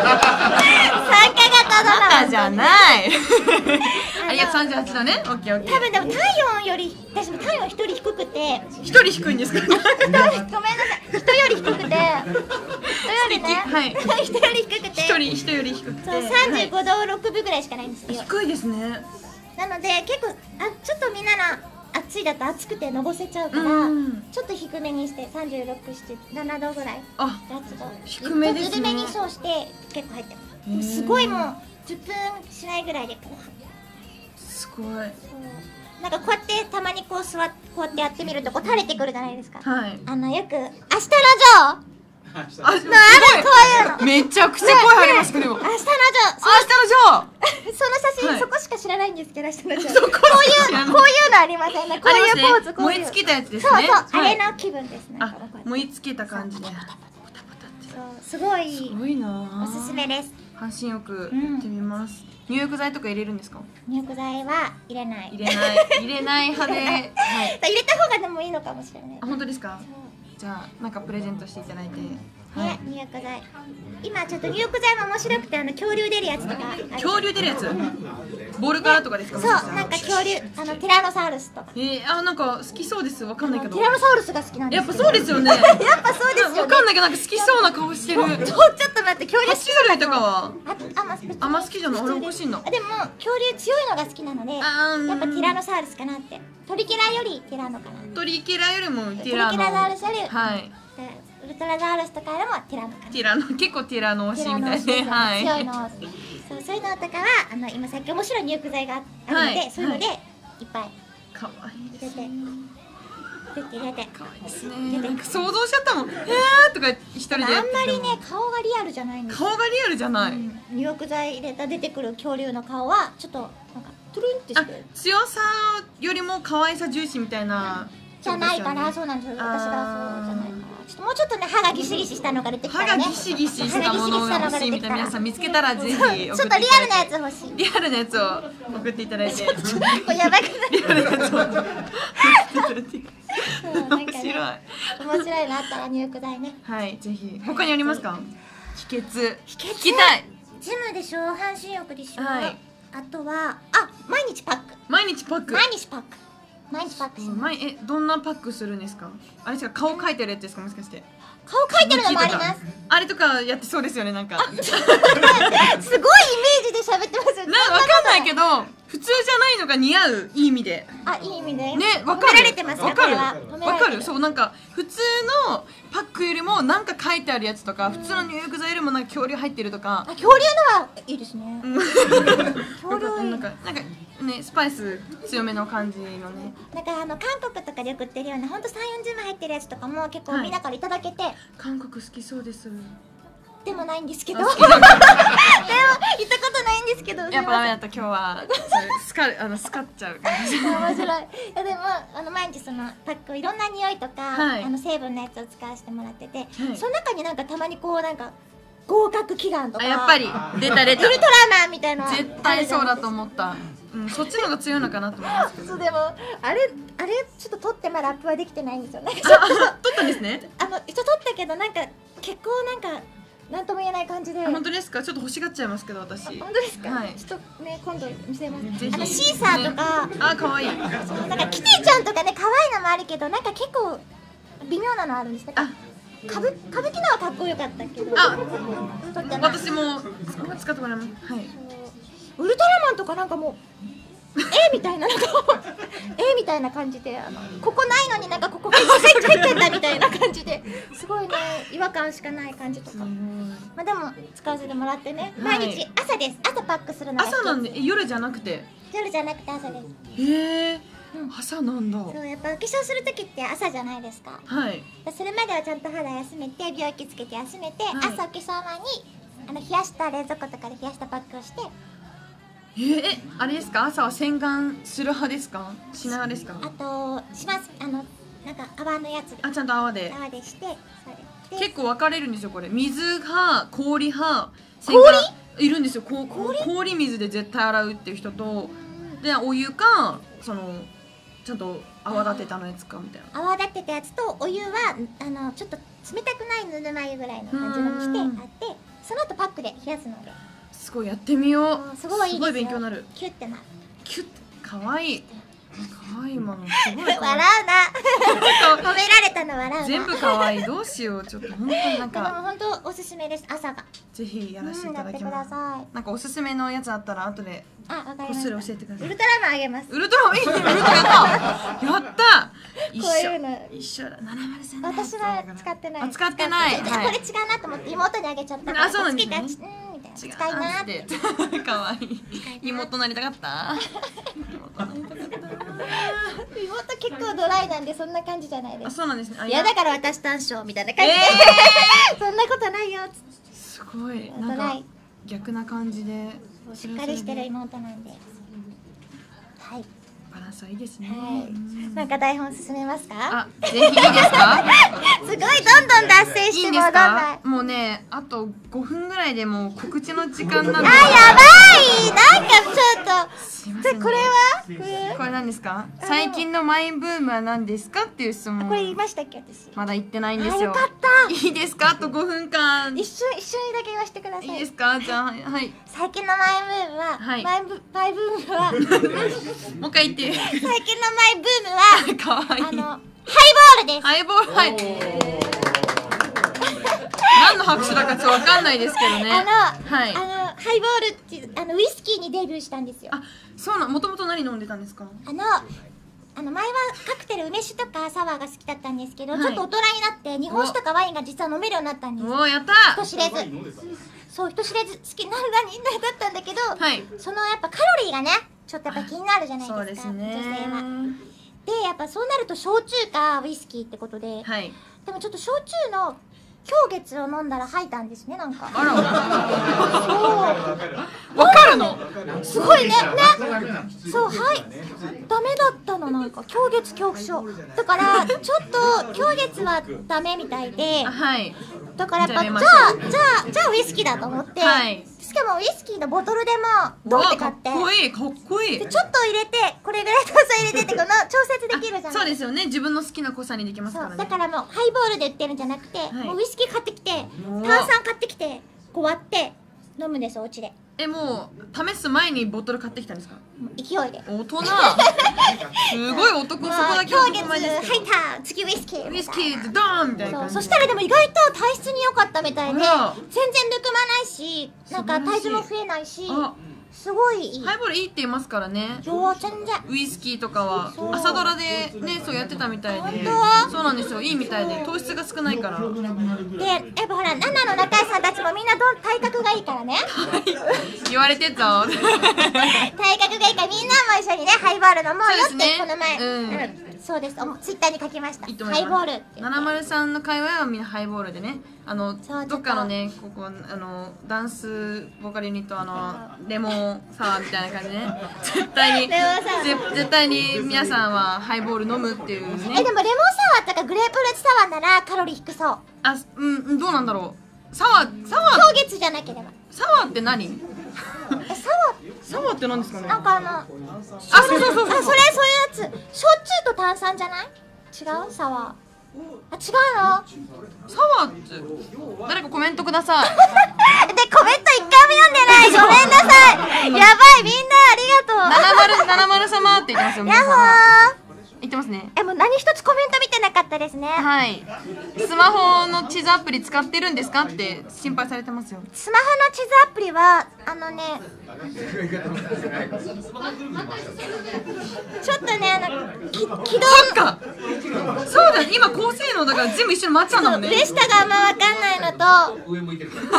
型だな。 あじゃない。ありがとう、さんじゅうはちどね。オッケーオッケー。 多分でも体温より私も体温一人低くて。 一人低いんですか。 ごめんなさい。人より低くて。人よりね。 はい。 人より低くて。 一人人より低くて。 そうさんじゅうごどろくぶぐらいしかないんですよ。 低いですね。 なので結構あちょっとみんなの暑いだと暑くてのぼせちゃうから、ちょっと低めにしてさんじゅうろく、なな、ななどぐらい。 あ、 やつが低めですね。 緩めにそうして結構入ってます。でもすごいもうじゅっぷんしないぐらいで。 すごい。 なんかこうやってたまにこう座ってこうやってやってみるとこう垂れてくるじゃないですか。 はい。 あのよく明日のジョー。 あ、すごい。 こういうの。 めちゃくちゃ声入りますけど。 明日のジョー。 明日のジョー。 その写真、 はいそこしか知らないんですけど、明日のジョー。 そここういうこういうのありませんね。こういうポーズ、こういう。 燃え尽きたやつですね。 そうそう、あはいれの気分ですね。 あ、燃え尽きた感じで。 そう、すごいすごいな。 おすすめです。 半身浴行ってみます。入浴剤とか入れるんですか？ 入浴剤は入れない。 入れない入れない派で。はい。 入れた方がでもいいのかもしれない。 あ、本当ですか？じゃあなんかプレゼントしていただいて。 ね、入浴剤。今ちょっと入浴剤も面白くて、あの恐竜出るやつとか。 恐竜出るやつ？ボールからとかですか？ そう、なんか恐竜、あのティラノサウルスとか。 えー、あ、なんか好きそうです。わかんないけど。 ティラノサウルスが好きなんです。 やっぱそうですよね。やっぱそうですよね。 わかんないけどなんか好きそうな顔してる。 ちょっと待って、恐竜。 爬虫類とかはあ、あんまあんま好きじゃない。あれおかしいな。 でも恐竜強いのが好きなので、やっぱティラノサウルスかなって。トリケラよりティラノかな。 トリケラよりもティラノ。 トリケラザウルスより。 はい。 ウルトラザウルスとかよりもティラノかな。 ティラノ、結構ティラノ推しみたいで、はい。 強いの。そう、そういうのとかはあの今さっき面白い入浴剤があるので、そういうのでいっぱい。 可愛い入れて。入れて入れて。 可愛いですね。なんか想像しちゃったもん。えーとか一人でやってても。 あんまりね顔がリアルじゃないんです。 顔がリアルじゃない。 入浴剤入れた出てくる恐竜の顔はちょっとなんかトゥルンってして。 強さよりも可愛さ重視みたいな。 じゃないから、そうなんですよ。私がそうじゃないから。ちょっともうちょっとね歯がギシギシしたのが出てきたらね。 歯がギシギシしたものが欲しいみたいな皆さん見つけたらぜひちょっとリアルなやつ欲しい。 リアルなやつを送っていただいて。 これやばくない？ リアルなやつを送っていただいて。面白い。 面白いのあったら入浴剤ね。 はい、ぜひ。他にありますか？秘訣。 秘訣。 聞きたい。 ジムでしょ、半身浴でしょ。 はい。 あとはあ毎日パック。 毎日パック。 毎日パック。毎日パックします。 え、どんなパックするんですか？あれですか、顔描いてるやつですか、もしかして。 顔描いてるのもあります。 あれとかやってそうですよね、なんか。 すごいイメージで喋ってますよ。 な、わかんないけど、普通じゃないのが似合う、いい意味で。 あ、いい意味で。 ね、わかる。 褒められてますか？ わかる。 わかる。そう、なんか普通のパックよりもなんか書いてあるやつとか、普通の入浴剤よりもなんか恐竜入ってるとか。 あ、恐竜のはいいですね。 恐竜なんかなんかね、スパイス強めの感じのね。 なんかあの韓国とかで売ってるような本当さんじゅう、よんじゅうまい入ってるやつとかも結構みんなからいただけて。 韓国好きそうです。 でもないんですけど。でも行ったことないんですけど。 やっぱダメだった今日は。スカあのスカっちゃう感じ。 面白い。いやでもあの毎日そのパックいろんな匂いとかあの成分のやつを使わせてもらってて、その中になんかたまにこうなんか合格祈願とか。 やっぱり出た出た。 ウルトラマンみたいな。 絶対そうだと思った。うん、そっちのが強いのかなと思いますけど。 そうでもあれあれちょっと撮ってまだアップはできてないんですよ。なんか撮ったんですね。 あの一応撮ったけどなんか結構なんかなんとも言えない感じで。 本当ですか？ちょっと欲しがっちゃいますけど私。 本当ですか？ はい。 ちょっとね今度見せます。 ぜひ。 あのシーサーとか。 あ、可愛い。 なんかキティちゃんとかね可愛いのもあるけどなんか結構微妙なのあるんです。あ、歌舞歌舞伎のはかっこよかったけど。 あ、私も使ってもらいます。はい。 ウルトラマンとかなんかもう。えみたいななんかえみたいな感じであのここないのになんかここが入っちゃってんだみたいな感じですごいね違和感しかない感じとかまあでも使わせてもらってね、はい、毎日朝です朝パックするのが朝なんで夜じゃなくて夜じゃなくて朝ですへえ、うん、朝なんだそうやっぱお化粧する時って朝じゃないですかはいそれまではちゃんと肌休めて美容液つけて休めて、はい、朝お化粧前にあの冷やした冷蔵庫とかで冷やしたパックをしてえー、あれですか朝は洗顔する派ですかしない派ですかあとしますあのなんか泡のやつであちゃんと泡で泡でしてそれ結構分かれるんですよこれ水派氷派氷いるんですよこ氷氷水で絶対洗うっていう人とでお湯かそのちゃんと泡立てたのやつかみたいな泡立てたやつとお湯はあのちょっと冷たくないぬるま湯ぐらいの感じのにしてあって、その後パックで冷やすので、 すごいやってみよう。 すごいいいですよ。 勉強になる。 キュッてなる。 キュッてかわいい。かわいい今のすごい笑うかわいい。 な。褒められたの笑うな。 全部かわいい。どうしよう。ちょっと本当になんでもか本当おすすめです。朝が。 ぜひやらせていただきうん、やっます。 てください。 なんかおすすめのやつあったら後であ、わかりこっました。 そり教えてください。 ウルトラマンあげます。 ウルトラマンいいね。ウルトラやったやった一こういうの緒一緒だ。ななまるさんだ私は使ってない。 あ使ってない使ってはいこれ違うなと思って妹にあげちゃったから。 あそうなんですねつけてうんみたいな。 違う使いなーって。 ってかわいい。妹なりたかった妹なりたかった妹結構ドライなんでそんな感じじゃないであす。 そうなんですね。あいやだから私単勝みたいな感じで、 えそんなことないよっつってすごいなんかドライ逆な感じでしっかりしてる妹なんで。はいバランスはいいですね。 はいうんなんか台本進めますか？ あぜひいいですか？ すごいどんどん脱線いいんですして戻んない。 か？もうねあとごふんぐらいでもう告知の時間なんで。 あ、やばいなんかちょっとすいませんねでこれはこれこれ何ですか？最近のマイブームは何ですかっていう質問。 これ言いましたっけ私？ まだ言ってないんですよ。 あよかったいいですか？あとごふんかん。い一瞬一瞬にだけ言わせてください。 いですか？じゃあはいはい。 最近のマイブームは、 はいマイブマイブームはもう一回言って。 最近のマイブームはかわいい。 あのハイボールです。 ハイボールはい。何の拍手だかちょっとわかんないですけどね。 あの、 はい。 あのハイボールっていうあのウイスキーにデビューしたんですよ。 あ、そうなの。もともと何飲んでたんですか？ あのあの前はカクテル梅酒とかサワーが好きだったんですけど、 はいちょっと大人になって日本酒とかワインが実は飲めるようになったんです。 おおやった人知れずそう人知れず好きな何だったんだけど、 はい。 そのやっぱカロリーがねちょっとやっぱ気になるじゃないそうですか、 ですね。 女性は。でやっぱそうなると焼酎かウイスキーってことで、 はい。 でもちょっと焼酎の氷月を飲んだら吐いたんですねなんか。 あら。 そうわかるの？ すごいねねそうはいダメだったのなんか氷月恐怖症だからちょっと氷月はダメみたいであはい。 だからやっぱじゃあじゃあやめましょうじゃあじゃあウイスキーだと思って、 はいしかもウイスキーのボトルでもドンって買ってうわかっこいいかっこいいで。ちょっと入れてこれぐらいの濃さ入れてってこの調節できるじゃないそうですよね。自分の好きな濃さにできますそうからね。 だからもうハイボールで売ってるんじゃなくて、 いもうウイスキー買ってきておー炭酸買ってきてこう割って飲むんですお家でえもう試す前にボトル買ってきたんですか？ もう勢いで大人。すごい男そこだけ氷月男前ですけど。 吐いた次ウイスキーウイスキーでドーンみたいなそう感じ。 そしたらでも意外と体質に良かったみたいで全然あらぬくまないしなんか体重も増えないしあ、 すごいいいハイボールいいって言いますからね。 上全然ウイスキーとかはそう朝ドラでねそうやってたみたいで。 本当そうなんですよ。いいみたいで糖質が少ないから。 でやっぱほらナナの仲居さんたちもみんなどん体格がいいからね言われてた。 体格がいいからみんなも一緒にねハイボール飲もうよってそうですねこの前うんうんそうですおツイッターに書きましたいいと思います。 ハイボールってななまるさんの会話はみんなハイボールでね。あのそうどっかのねここあのダンスボーカルユニットあのレモンサワーみたいな感じでね絶対にレモンサワーぜ絶対に皆さんはハイボール飲むっていうえでね。 もレモンサワーとかグレープフルーツサワーならカロリー低そうあうんうんどうなんだろう。サワーサワー氷月じゃなければサワーって何？ えサワーサワーって何ですかね？ なんかあのああそうそうそうそう。 あそれそういうやつ焼酎と炭酸じゃない？違うサワーあ違うのサワーって誰かコメントください。 でコメント一回も読んでないごめんなさいやばいみんなありがとうななまるななまる様って言ってますよ皆ヤッホさん。 ー言ってますね。 えもう何一つコメント見てなかったですねはい。スマホの地図アプリ使ってるんですかって心配されてますよ。 スマホの地図アプリはあのねちょっとねあのき起動そっか。そうだ。今高性能だから全部一緒に回っちゃうんだもんね。 上下があんま分かんないのとこの前でも撮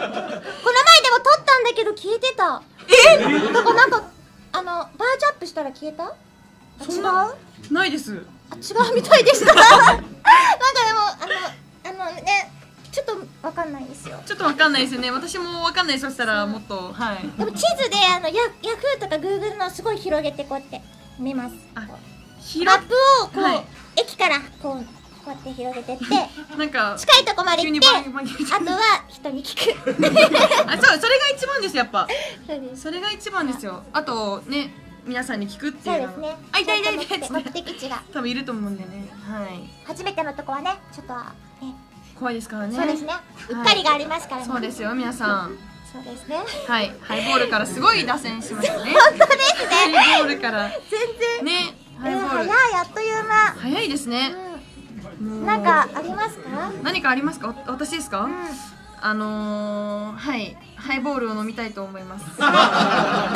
ったんだけど消えてたえ？ だからなんかあのバージョンアップしたら消えたあ違うあないです。 違うみたいでしたなんかでもあのあのねちょっと分かんないんですよちょっとわかんないですよね。私もわかんない。そしたらもっとはい。 でも地図であのヤヤフーとかグーグルのすごい広げてこうやって見ますあマ広ップをこう、 はい駅からこうこうやって広げてってなんか近いとこまで急行ってにバンバンあとは人に聞くあそうそれが一番ですやっぱ。 そうですそれが一番ですよ。あとね皆さんに聞くっていうのそうですねあ痛い痛い痛いって目的地が多分いると思うんでね。はい。 初めてのとこはねちょっとね怖いですからね。 そうですね、うっかりがありますからね。 そうですよ皆さん。 そうですね。 はい、ハイボールからすごい脱線しましたね。 本当ですね。 ハイボールから全然ね、ハイボール早い、あっという間。 早いですね。 うん、なんかありますか？ 何かありますか？私ですか？ うん、 あのー、はい、ハイボールを飲みたいと思います。はい、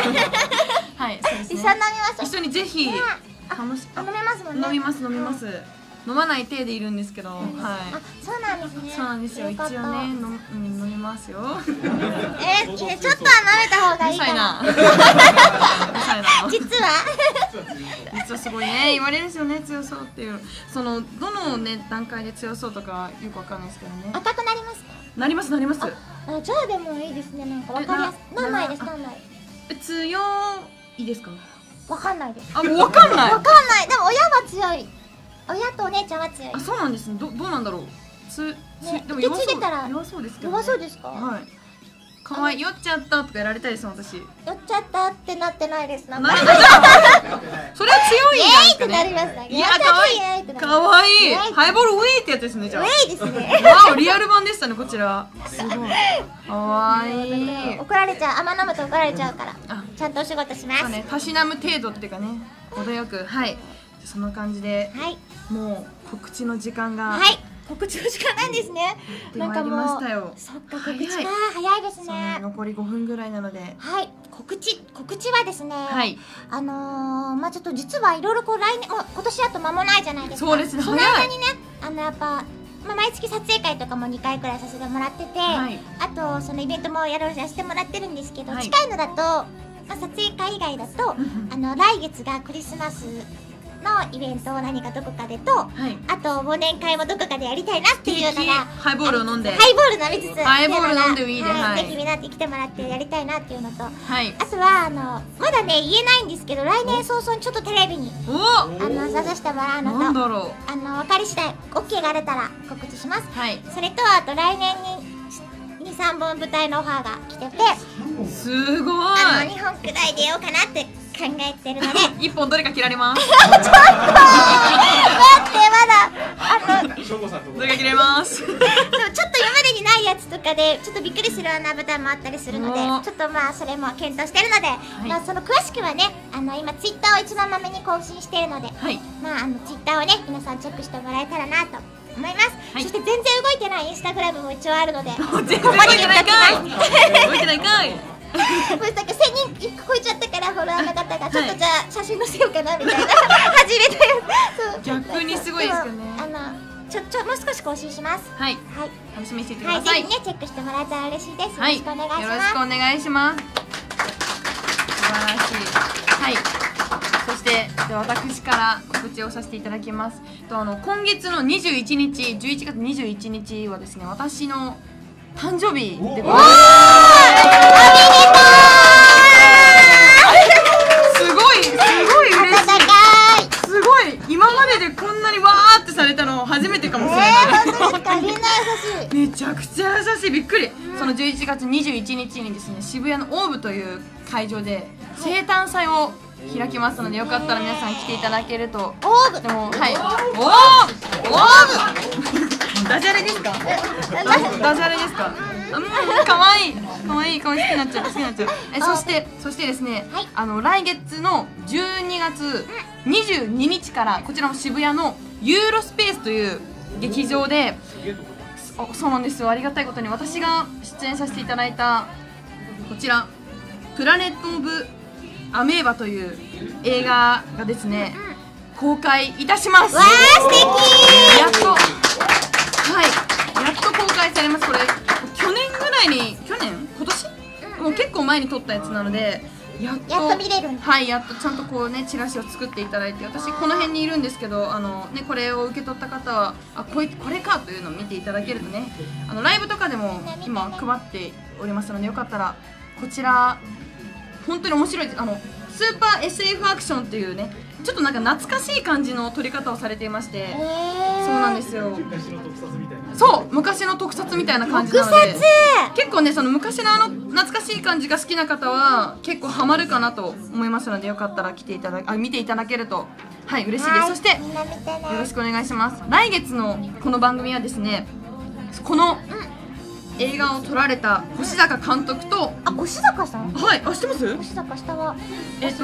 そうですね。 一緒に飲みましょう。 一緒にぜひね楽しあ飲めますもんね。 飲みます飲みます。飲まない体でいるんですけど、はい。 あ、そうなんですね。 そうなんですよ。一応ね、飲飲みますよ。 えー、ちょっとは飲めた方がいいから。 うるさいな。 実は実はすごいね言われるんですよね、強そうっていう。そのどのね段階で強そうとかよくわかんないですけどね。 赤くなりますか？ なりますなります。 あ、じゃあでもいいですね。なんかわかりやすい。何枚です何枚？ え、強いですか？ わかんないです。 あ、もうわかんない。 わかんない。でも親は強い。親とお姉ちゃんは強い。 あ、そうなんですね。どどうなんだろう。つつでも受弱そうけ継いでたら弱そうですけど。 弱そうですか？ はい。可愛い酔っちゃったとかやられたいです私。 酔っちゃったってなってないです。なんかなそれは強いイエーイってなんかね。 なりました。 いや可愛い可愛いハイボールウェイってやつですねじゃあ。 ウェイですね。 わおリアル版でしたねこちら。すごい可愛い。 怒られちゃう。あんま飲むと怒られちゃうから。 あ、 ちゃんとお仕事します。はい。 まあね、たしなむ程度っていうかね、程よく、はい、そんな感じで、もう告知の時間が、 はい、告知の時間なんですね。なんかもう、そっか、告知か、早いですね。 残りごふんぐらいなので、 はい、告知、告知はですね、 はい、 あのー、まあちょっと実はいろいろこう来年、もう今年あと間もないじゃないですか。 そうですね、 その間にね、あのやっぱ。まあ、毎月撮影会とかもにかいくらいさせてもらってて、はい、あとそのイベントもやらせてもらってるんですけど、はい、近いのだと、まあ、撮影会以外だとあの来月がクリスマスのイベントを何かどこかでと、はい、あと忘年会もどこかでやりたいなっていうのがハイボールを飲んでハイボール飲みつつハイボール飲んでもいいで、 はい、ぜひみんなで来てもらってやりたいなっていうのと、はい、あとはあのまだね言えないんですけど来年早々にちょっとテレビにあの出させてもらうのとなんだろうあの分かり次第 オーケー が出たら告知します、はい、それとあと来年ににさんぼん舞台のオファーが来ててすごいあのにほんくらい出ようかなって考えてるのでいっぽんどれか切られますちょっと待ってまだあのどれか切れますでもちょっと今までにないやつとかでちょっとびっくりするような舞台もあったりするのでちょっとまあそれも検討してるので、はい、まあその詳しくはねあの今ツイッターを一番まめに更新しているので、はい、まああのツイッターをね皆さんチェックしてもらえたらなと思います、はい、そして全然動いてないインスタグラムも一応あるので全然動いてないかい動いてないかいこれなんかせんにん超えちゃったからフォロワーの方がちょっとじゃあ写真載せようかなみたいな始めたよ逆にすごいですよねあのちょちょもう少し更新しますはい、はい、楽しみにしていてください、 はい、ぜひねチェックしてもらえたら嬉しいです、 はい、 よろしくお願いしますよろしくお願いします素晴らしいはいそしてで私から告知をさせていただきますとあの今月のにじゅういちにちじゅういちがつにじゅういちにちはですね私の誕生日でございますすごいすごい嬉しいすごい今まででこんなにわーってされたの初めてかもしれない、 えー、本当ですかみんな優しいめちゃくちゃ優しいびっくり、うん、そのじゅういちがつにじゅういちにちにですね渋谷のオーブという会場で生誕祭を開きますのでよかったら皆さん来ていただけるとオーブでもはいオーブオーブダジャレですかダジャレですかうんかわいいかわいいかわいい好きになっちゃう好きになっちゃうえそしてそしてですね、はい、あの来月のじゅうにがつにじゅうににちからこちらも渋谷のユーロスペースという劇場であそうなんですよありがたいことに私が出演させていただいたこちらプラネット・オブ・アメーバという映画がですね公開いたしますわー素敵やっとはいやっと公開されますこれ去年ぐらいに去年今年、うん、もう結構前に撮ったやつなのでやっとやっと見れるんだはいやっとちゃんとこうねチラシを作っていただいて私この辺にいるんですけどあのねこれを受け取った方はあこれこれかというのを見ていただけるとねあのライブとかでも今配っておりますのでよかったらこちら本当に面白いですあのスーパー エスエフ アクションっていうねちょっとなんか懐かしい感じの撮り方をされていまして、そうなんですよ。そう昔の特撮みたいな感じなので結構ねその昔のあの懐かしい感じが好きな方は結構ハマるかなと思いますのでよかったら来ていただあ見ていただけるとはい嬉しいです。そしてよろしくお願いします。来月のこの番組はですねこの映画を撮られた越坂監督と、 あ、越坂さん。 はい、あ、知ってます？ 越坂下は。 えっと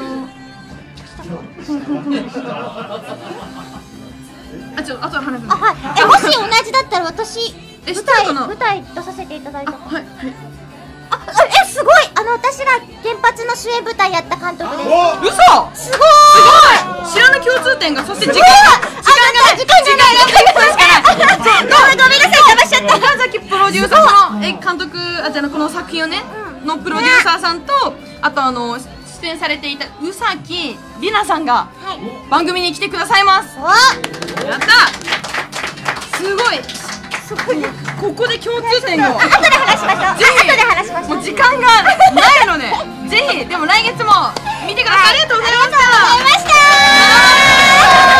あ、ちょ、あとは話すあ、はい。え、もし同じだったら私え、知舞台ってるかな？ 舞台出させていただいたか。 はい、はい。 あ、え、すごい。あの私が原発の主演舞台やった監督です。 嘘！ すごい。 知らぬ共通点が、そして時間が時間が時間がない。ごめんごめんなさい、騙しちゃった。 岡崎プロデューサー、このえ監督、あ、じゃあこの作品をね、のプロデューサーさんと、あとあの出演されていた宇崎里奈さんがはい。 番組に来てくださいます。 お、 やった。すごい。 すごい。 ここで共通点を。 後で話しましょう。 ぜひ後で話しましょう。 もう時間がないので、ぜひでも来月も見てください。ありがとうございました。 ありがとうございました。